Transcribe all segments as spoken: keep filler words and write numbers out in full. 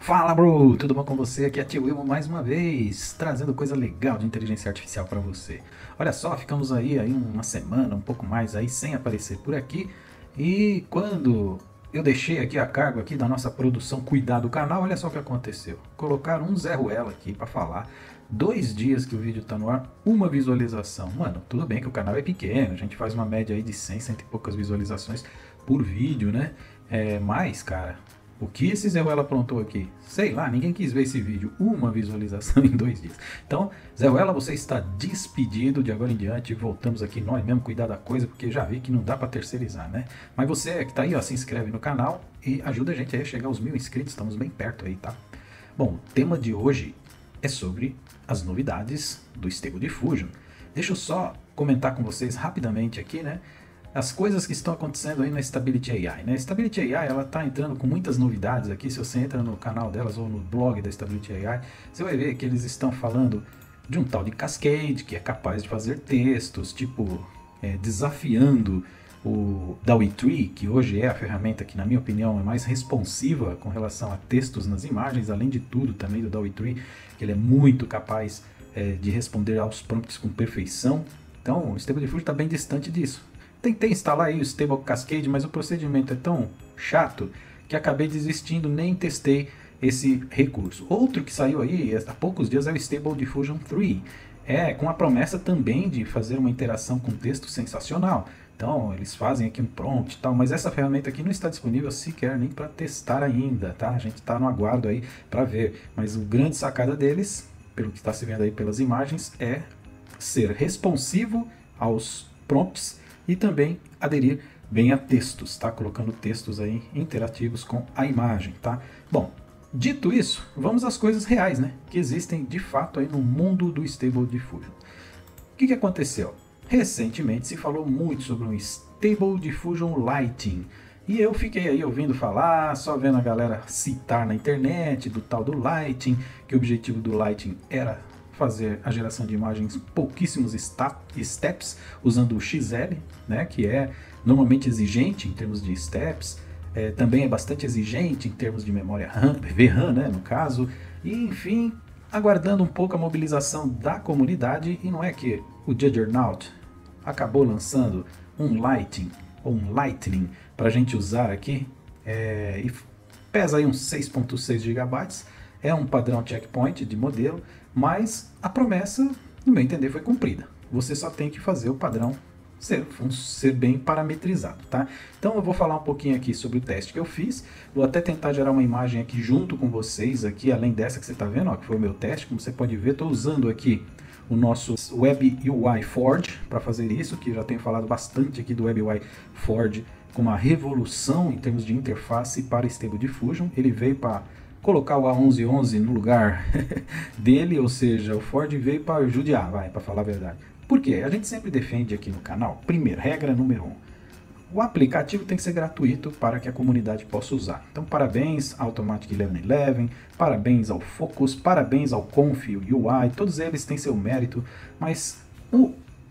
Fala, bro! Tudo bom com você? Aqui é Tio Wilmo mais uma vez, trazendo coisa legal de inteligência artificial para você. Olha só, ficamos aí, aí uma semana, um pouco mais aí, sem aparecer por aqui. E quando eu deixei aqui a cargo aqui da nossa produção cuidar do canal, olha só o que aconteceu. Colocaram um Zé Ruela aqui para falar. Dois dias que o vídeo tá no ar, uma visualização. Mano, tudo bem que o canal é pequeno, a gente faz uma média aí de cem, cento e poucas visualizações por vídeo, né? É, mas, cara... O que esse Zé Ruela aprontou aqui? Sei lá, ninguém quis ver esse vídeo. Uma visualização em dois dias. Então, Zé Ruela, você está despedido de agora em diante. Voltamos aqui nós mesmo cuidar da coisa, porque já vi que não dá para terceirizar, né? Mas você que tá aí, ó, se inscreve no canal e ajuda a gente aí a chegar aos mil inscritos. Estamos bem perto aí, tá? Bom, o tema de hoje é sobre as novidades do Stable Diffusion. Deixa eu só comentar com vocês rapidamente aqui, né? As coisas que estão acontecendo aí na Stability A I, né? A Stability A I, ela está entrando com muitas novidades aqui. Se você entra no canal delas ou no blog da Stability A I, você vai ver que eles estão falando de um tal de Cascade, que é capaz de fazer textos, tipo, é, desafiando o D A W I três, que hoje é a ferramenta que, na minha opinião, é mais responsiva com relação a textos nas imagens, além de tudo também do D A W I três, que ele é muito capaz é, de responder aos prompts com perfeição. Então, o Stable Diffusion está bem distante disso. Tentei instalar aí o Stable Cascade, mas o procedimento é tão chato que acabei desistindo, nem testei esse recurso. Outro que saiu aí há poucos dias é o Stable Diffusion três, é, com a promessa também de fazer uma interação com texto sensacional. Então eles fazem aqui um prompt e tal, mas essa ferramenta aqui não está disponível sequer nem para testar ainda, tá? A gente está no aguardo aí para ver, mas o grande sacada deles, pelo que está se vendo aí pelas imagens, é ser responsivo aos prompts e também aderir bem a textos, tá? Colocando textos aí interativos com a imagem, tá? Bom, dito isso, vamos às coisas reais, né? Que existem de fato aí no mundo do Stable Diffusion. O que que aconteceu? Recentemente se falou muito sobre um Stable Diffusion Lighting. E eu fiquei aí ouvindo falar, só vendo a galera citar na internet do tal do Lighting, que o objetivo do Lighting era fazer a geração de imagens pouquíssimos steps usando o X L, né, que é normalmente exigente em termos de steps, é, também é bastante exigente em termos de memória RAM, V RAM, né, no caso, e enfim, aguardando um pouco a mobilização da comunidade. E não é que o Juggernaut acabou lançando um Lighting, ou um Lightning, para a gente usar aqui, é, e pesa aí uns seis ponto seis gigabytes, é um padrão checkpoint de modelo, mas a promessa, no meu entender, foi cumprida. Você só tem que fazer o padrão ser, ser bem parametrizado, tá? Então eu vou falar um pouquinho aqui sobre o teste que eu fiz. Vou até tentar gerar uma imagem aqui junto com vocês, aqui, além dessa que você está vendo, ó, que foi o meu teste. Como você pode ver, estou usando aqui o nosso Web U I Forge para fazer isso, que já tenho falado bastante aqui do Web U I Forge como uma revolução em termos de interface para Stable Diffusion. Ele veio para colocar o A onze onze no lugar dele, ou seja, o Ford veio para judiar, vai, para falar a verdade. Por quê? A gente sempre defende aqui no canal, primeiro, regra número um, o aplicativo tem que ser gratuito para que a comunidade possa usar. Então, parabéns ao Automatic eleven eleven, parabéns ao Focus, parabéns ao Conf U I, todos eles têm seu mérito, mas o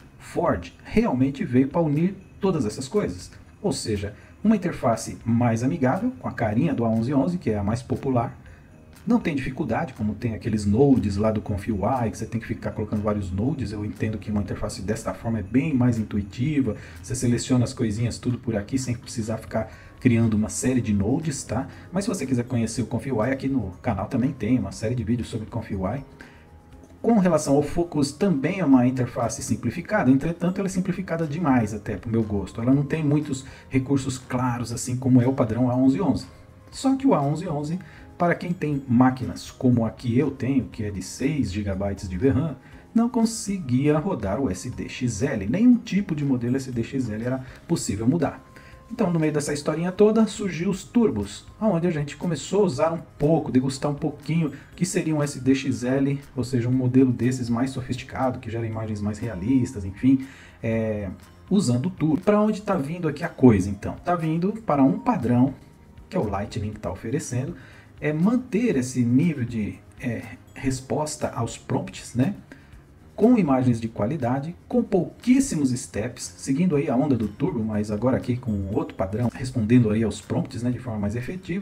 Ford realmente veio para unir todas essas coisas, ou seja, uma interface mais amigável, com a carinha do A onze onze, que é a mais popular. Não tem dificuldade, como tem aqueles nodes lá do Conf U I, que você tem que ficar colocando vários nodes. Eu entendo que uma interface desta forma é bem mais intuitiva. Você seleciona as coisinhas tudo por aqui, sem precisar ficar criando uma série de nodes, tá? Mas se você quiser conhecer o Conf U I, aqui no canal também tem uma série de vídeos sobre Conf U I. Com relação ao Focus, também é uma interface simplificada, entretanto ela é simplificada demais até para o meu gosto. Ela não tem muitos recursos claros, assim como é o padrão A onze onze. Só que o A onze onze, para quem tem máquinas como a que eu tenho, que é de seis gigabytes de V RAM, não conseguia rodar o S D X L. Nenhum tipo de modelo S D X L era possível mudar. Então, no meio dessa historinha toda, surgiu os turbos, onde a gente começou a usar um pouco, degustar um pouquinho, que seria um S D X L, ou seja, um modelo desses mais sofisticado, que gera imagens mais realistas, enfim, é, usando o turbo. Para onde está vindo aqui a coisa, então? Está vindo para um padrão, que é o Lightning que está oferecendo, é manter esse nível de é, resposta aos prompts, né? Com imagens de qualidade, com pouquíssimos steps, seguindo aí a onda do turbo, mas agora aqui com outro padrão, respondendo aí aos prompts, né, de forma mais efetiva,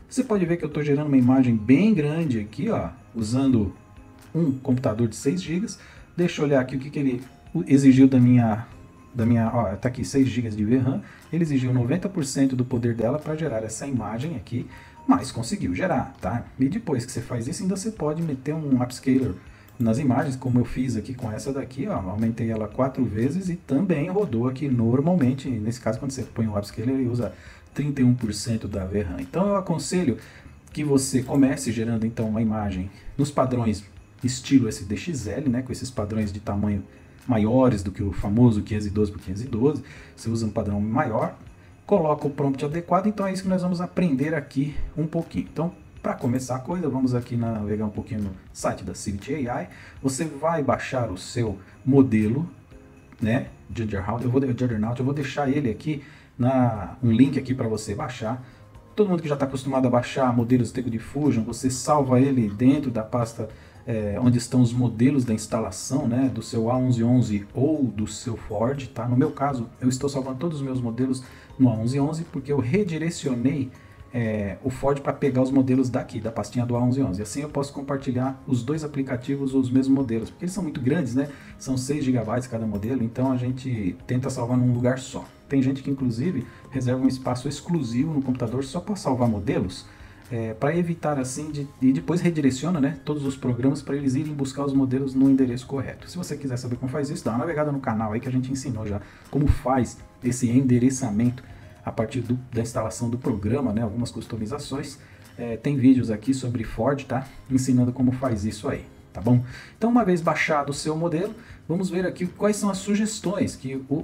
Você pode ver que eu estou gerando uma imagem bem grande aqui, ó, usando um computador de seis gigas. Deixa eu olhar aqui o que, que ele exigiu da minha, da minha, ó, tá aqui seis gigas de V RAM. Ele exigiu noventa por cento do poder dela para gerar essa imagem aqui, mas conseguiu gerar, tá? E depois que você faz isso, ainda você pode meter um upscaler nas imagens, como eu fiz aqui com essa daqui, ó, aumentei ela quatro vezes e também rodou aqui normalmente. Nesse caso, quando você põe o upscaler, ele usa trinta e um por cento da V RAM. Então eu aconselho que você comece gerando então uma imagem nos padrões estilo S D X L, né, com esses padrões de tamanho maiores do que o famoso quinhentos e doze por quinhentos e doze. Você usa um padrão maior, coloca o prompt adequado. Então é isso que nós vamos aprender aqui um pouquinho. Então, para começar a coisa, vamos aqui navegar um pouquinho no site da Civity A I. Você vai baixar o seu modelo, né, Juggernaut. Eu vou Juggernaut, eu vou deixar ele aqui na um link aqui para você baixar. Todo mundo que já está acostumado a baixar modelos Stable Diffusion, você salva ele dentro da pasta é, onde estão os modelos da instalação, né, do seu A onze onze ou do seu Ford, tá? No meu caso, eu estou salvando todos os meus modelos no A onze onze porque eu redirecionei É, o Ford para pegar os modelos daqui, da pastinha do A onze onze. Assim eu posso compartilhar os dois aplicativos, os mesmos modelos, porque eles são muito grandes, né? São seis gigabytes cada modelo, então a gente tenta salvar num lugar só. Tem gente que inclusive reserva um espaço exclusivo no computador só para salvar modelos, é, para evitar assim, de, e depois redireciona, né, todos os programas para eles irem buscar os modelos no endereço correto. Se você quiser saber como faz isso, dá uma navegada no canal aí que a gente ensinou já como faz esse endereçamento a partir do, da instalação do programa, né, algumas customizações. É, tem vídeos aqui sobre Ford, tá? Ensinando como faz isso aí, tá bom? Então, uma vez baixado o seu modelo, vamos ver aqui quais são as sugestões que o,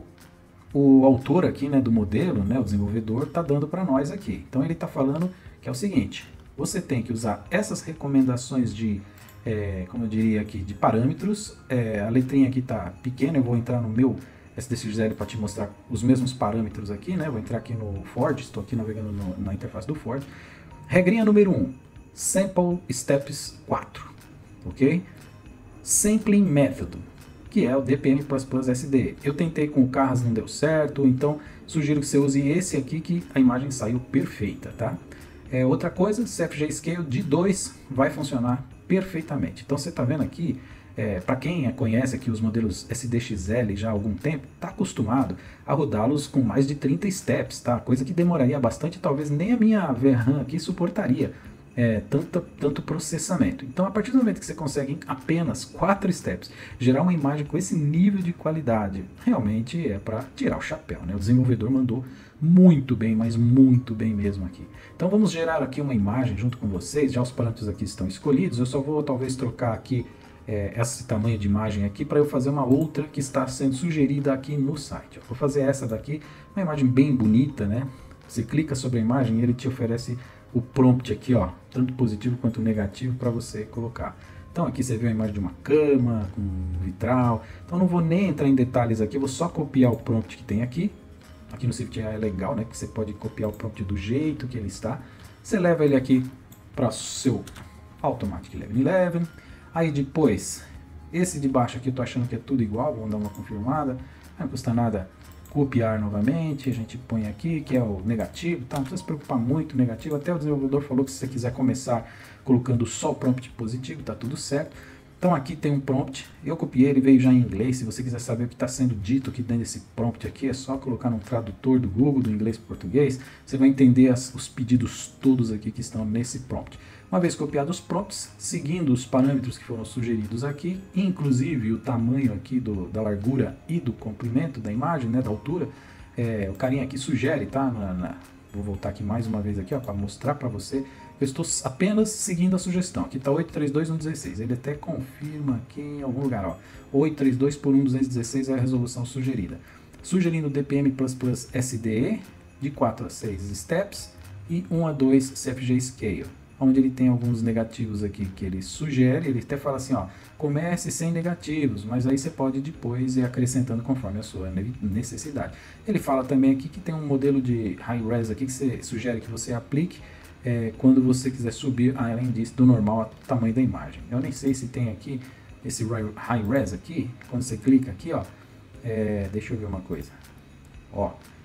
o autor aqui, né, do modelo, né, o desenvolvedor, está dando para nós aqui. Então, ele está falando que é o seguinte: você tem que usar essas recomendações de, é, como eu diria aqui, de parâmetros. É, a letrinha aqui está pequena, eu vou entrar no meu S D X L para te mostrar os mesmos parâmetros aqui, né? Vou entrar aqui no Ford, estou aqui navegando no, na interface do Ford. Regrinha número um, Sample Steps quatro, ok? Sampling Method, que é o D P M plus plus S D E. Eu tentei com o Carras, não deu certo, então sugiro que você use esse aqui que a imagem saiu perfeita, tá? É, outra coisa, C F G Scale de dois vai funcionar perfeitamente. Então você está vendo aqui, É, para quem conhece aqui os modelos S D X L já há algum tempo, está acostumado a rodá-los com mais de trinta steps, tá? Coisa que demoraria bastante, talvez nem a minha V RAM aqui suportaria é, tanto, tanto processamento. Então, a partir do momento que você consegue em apenas quatro steps gerar uma imagem com esse nível de qualidade, realmente é para tirar o chapéu, né? O desenvolvedor mandou muito bem, mas muito bem mesmo aqui. Então, vamos gerar aqui uma imagem junto com vocês. Já os parâmetros aqui estão escolhidos. Eu só vou talvez trocar aqui É, esse tamanho de imagem aqui para eu fazer uma outra que está sendo sugerida aqui no site. Eu vou fazer essa daqui, uma imagem bem bonita, né? Você clica sobre a imagem e ele te oferece o prompt aqui, ó, tanto positivo quanto negativo para você colocar. Então aqui você vê a imagem de uma cama com um vitral. Então não vou nem entrar em detalhes aqui, vou só copiar o prompt que tem aqui. Aqui no Civity A I é legal, né? Que você pode copiar o prompt do jeito que ele está. Você leva ele aqui para o seu Automatic Level onze. Aí depois, esse de baixo aqui eu tô achando que é tudo igual, vamos dar uma confirmada. Não custa nada copiar novamente, a gente põe aqui, que é o negativo, tá? Não precisa se preocupar muito, negativo. Até o desenvolvedor falou que se você quiser começar colocando só o prompt positivo, tá tudo certo. Então aqui tem um prompt, eu copiei, ele veio já em inglês. Se você quiser saber o que está sendo dito aqui dentro desse prompt aqui, é só colocar no tradutor do Google, do inglês para o português. Você vai entender as, os pedidos todos aqui que estão nesse prompt. Uma vez copiados os prompts, seguindo os parâmetros que foram sugeridos aqui, inclusive o tamanho aqui do, da largura e do comprimento da imagem, né, da altura, é, o carinha aqui sugere, tá? Na, na, vou voltar aqui mais uma vez aqui, para mostrar para você. Eu estou apenas seguindo a sugestão. Aqui está oito três dois ponto um dezesseis. Ele até confirma aqui em algum lugar, ó. oito três dois por um duzentos e dezesseis é a resolução sugerida. Sugerindo D P M plus plus S D E de quatro a seis steps e um a dois C F G Scale. Onde ele tem alguns negativos aqui que ele sugere, ele até fala assim, ó, comece sem negativos, mas aí você pode depois ir acrescentando conforme a sua necessidade. Ele fala também aqui que tem um modelo de high res aqui que você sugere que você aplique é, quando você quiser subir, além disso, do normal ao tamanho da imagem. Eu nem sei se tem aqui esse high res aqui, quando você clica aqui, ó, é, deixa eu ver uma coisa, ó.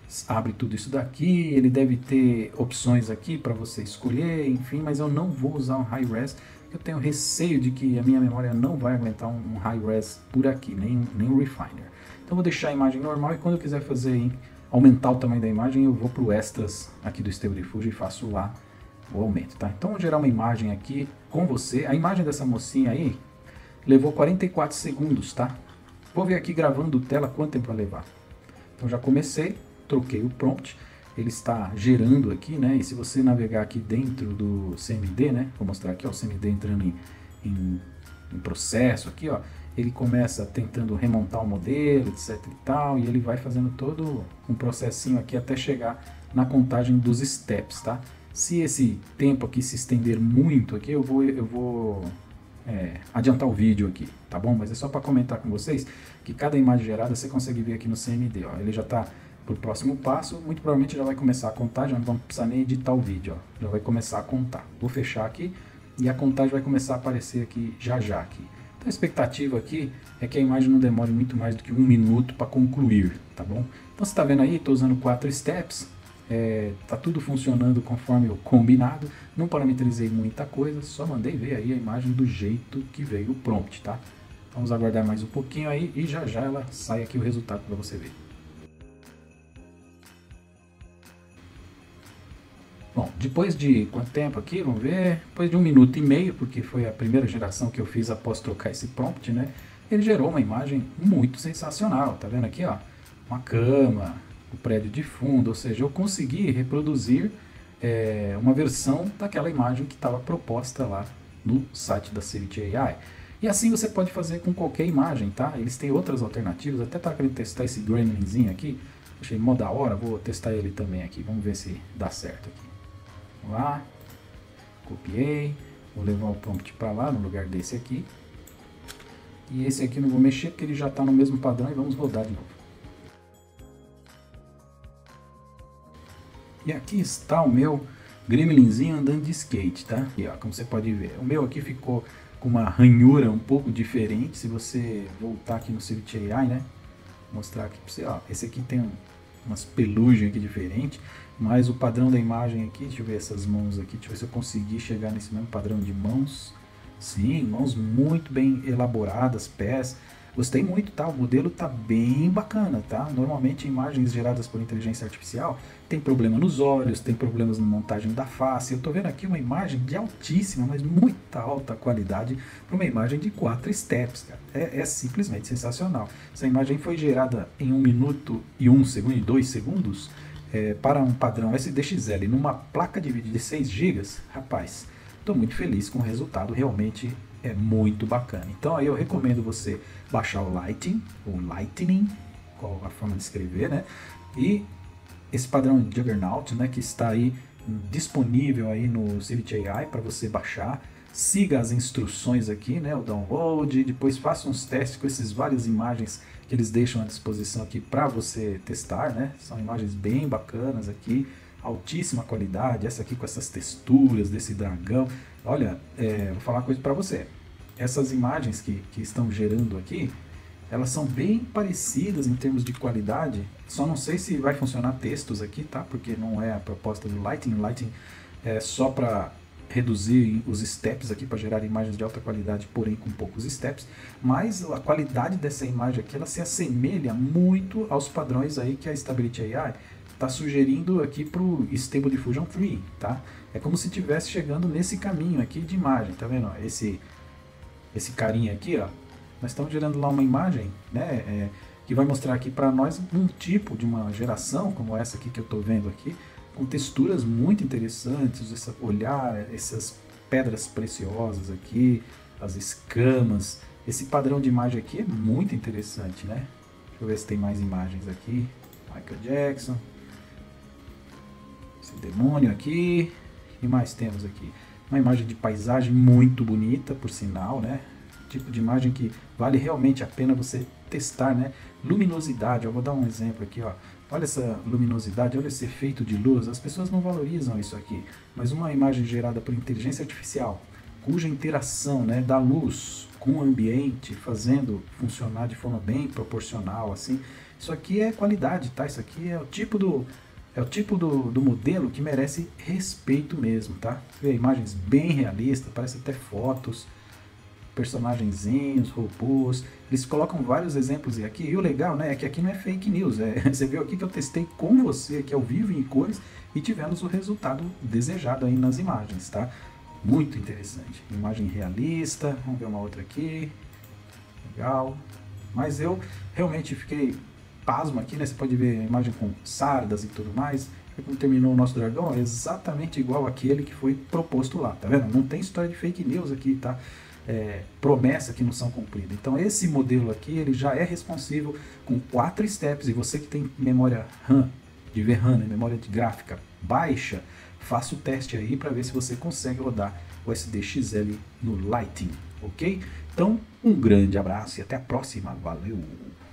abre tudo isso daqui, ele deve ter opções aqui para você escolher, enfim, mas eu não vou usar um high res, eu tenho receio de que a minha memória não vai aguentar um high res por aqui, nem, nem um refiner. Então vou deixar a imagem normal e quando eu quiser fazer hein, aumentar o tamanho da imagem, eu vou para o extras aqui do Stable Diffusion e faço lá o aumento, tá? Então vou gerar uma imagem aqui com você, a imagem dessa mocinha aí levou quarenta e quatro segundos, tá? Vou ver aqui gravando tela quanto tempo vai levar. Então já comecei, troquei o prompt, ele está gerando aqui, né? E se você navegar aqui dentro do C M D, né? Vou mostrar aqui, ó, o C M D entrando em, em, em processo aqui, ó. Ele começa tentando remontar o modelo, etc e tal, e ele vai fazendo todo um processinho aqui até chegar na contagem dos steps, tá? Se esse tempo aqui se estender muito aqui, eu vou, eu vou é, adiantar o vídeo aqui, tá bom? Mas é só para comentar com vocês que cada imagem gerada você consegue ver aqui no C M D, ó. Ele já está pro próximo passo, muito provavelmente já vai começar a contar, já não vamos precisar nem editar o vídeo, ó. Já vai começar a contar. Vou fechar aqui e a contagem vai começar a aparecer aqui já já aqui. Então a expectativa aqui é que a imagem não demore muito mais do que um minuto para concluir, tá bom? Então você está vendo aí, estou usando quatro steps, é, tá tudo funcionando conforme o combinado, não parametrizei muita coisa, só mandei ver aí a imagem do jeito que veio o prompt, tá? Vamos aguardar mais um pouquinho aí e já já ela sai aqui o resultado para você ver. Bom, depois de quanto tempo aqui, vamos ver, depois de um minuto e meio, porque foi a primeira geração que eu fiz após trocar esse prompt, né? Ele gerou uma imagem muito sensacional, tá vendo aqui, ó? Uma cama, o prédio de fundo, ou seja, eu consegui reproduzir é, uma versão daquela imagem que estava proposta lá no site da Civit A I. E assim você pode fazer com qualquer imagem, tá? Eles têm outras alternativas, até estava querendo testar esse Gremlinzinho aqui, achei mó da hora, vou testar ele também aqui, vamos ver se dá certo aqui. Vamos lá, copiei, vou levar o prompt para lá, no lugar desse aqui. E esse aqui não vou mexer porque ele já está no mesmo padrão e vamos rodar de novo. E aqui está o meu Gremlinzinho andando de skate, tá? E ó, como você pode ver, o meu aqui ficou com uma ranhura um pouco diferente. Se você voltar aqui no Civit A I, né? Vou mostrar aqui para você, ó, esse aqui tem um, umas pelugens aqui diferentes. Mas o padrão da imagem aqui, deixa eu ver essas mãos aqui, deixa eu ver se eu conseguir chegar nesse mesmo padrão de mãos. Sim, mãos muito bem elaboradas, pés. Gostei muito, tá? O modelo tá bem bacana, tá? Normalmente imagens geradas por inteligência artificial tem problema nos olhos, tem problemas na montagem da face. Eu tô vendo aqui uma imagem de altíssima, mas muita alta qualidade para uma imagem de quatro steps, cara. É, é simplesmente sensacional. Essa imagem foi gerada em um minuto e um segundo, e dois segundos. É, para um padrão S D X L numa placa de vídeo de seis gigas, rapaz, estou muito feliz com o resultado, realmente é muito bacana. Então aí eu recomendo você baixar o Lighting, ou Lightning, qual a forma de escrever, né? E esse padrão Juggernaut, né, que está aí disponível aí no Civit A I para você baixar. Siga as instruções aqui, né, o download, depois faça uns testes com essas várias imagens que eles deixam à disposição aqui para você testar, né? São imagens bem bacanas aqui, altíssima qualidade, essa aqui com essas texturas desse dragão. Olha, é, vou falar uma coisa para você, essas imagens que, que estão gerando aqui, elas são bem parecidas em termos de qualidade, só não sei se vai funcionar textos aqui, tá? Porque não é a proposta do Lighting, o Lighting é só para reduzir os steps aqui para gerar imagens de alta qualidade, porém com poucos steps, mas a qualidade dessa imagem aqui, ela se assemelha muito aos padrões aí que a Stability A I está sugerindo aqui para o Stable Diffusion três, tá? É como se estivesse chegando nesse caminho aqui de imagem, tá vendo? Esse, esse carinha aqui, ó, nós estamos gerando lá uma imagem, né, é, que vai mostrar aqui para nós um tipo de uma geração, como essa aqui que eu estou vendo aqui, com texturas muito interessantes, esse olhar, essas pedras preciosas aqui, as escamas, esse padrão de imagem aqui é muito interessante, né? Deixa eu ver se tem mais imagens aqui, Michael Jackson, esse demônio aqui, o que mais temos aqui? Uma imagem de paisagem muito bonita, por sinal, né? Tipo de imagem que vale realmente a pena você testar, né? Luminosidade, eu vou dar um exemplo aqui, ó. Olha essa luminosidade, olha esse efeito de luz, as pessoas não valorizam isso aqui, mas uma imagem gerada por inteligência artificial, cuja interação, né, da luz com o ambiente, fazendo funcionar de forma bem proporcional, assim, Isso aqui é qualidade, tá? Isso aqui é o tipo do, é o tipo do, do modelo que merece respeito mesmo, tá? Você vê imagens bem realistas, parece até fotos, personagenzinhos, robôs. Eles colocam vários exemplos aqui. E o legal, né, é que aqui não é fake news. É, você viu aqui que eu testei com você aqui ao vivo em cores e tivemos o resultado desejado aí nas imagens, tá? Muito interessante. Imagem realista. Vamos ver uma outra aqui. Legal. Mas eu realmente fiquei pasmo aqui, né? Você pode ver a imagem com sardas e tudo mais. E quando terminou o nosso dragão, é exatamente igual aquele que foi proposto lá, tá vendo? Não tem história de fake news aqui, tá? É, promessa que não são cumpridas. Então esse modelo aqui, ele já é responsível com quatro steps, e você que tem memória RAM, de V RAM, né, memória de gráfica baixa, faça o teste aí para ver se você consegue rodar o S D X L no Lighting, ok? Então, um grande abraço e até a próxima, valeu!